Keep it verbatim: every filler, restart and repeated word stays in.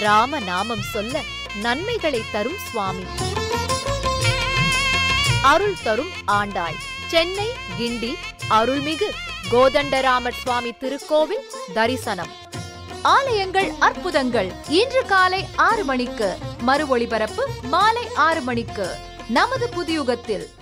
ராம நாமம் சொல்ல நன்மைகளை தரும் சுவாமி. அருள் தரும் ஆண்டாள். சென்னை கிண்டி அருள்மிகு கோதண்டராமர் சுவாமி திருக்கோவில் தரிசனம். ஆலயங்கள் அற்புதங்கள் இன்று காலை ஆறு மணிக்கு, மறு ஒளிபரப்பு மாலை ஆறு மணிக்கு நமது புதியுகத்தில்.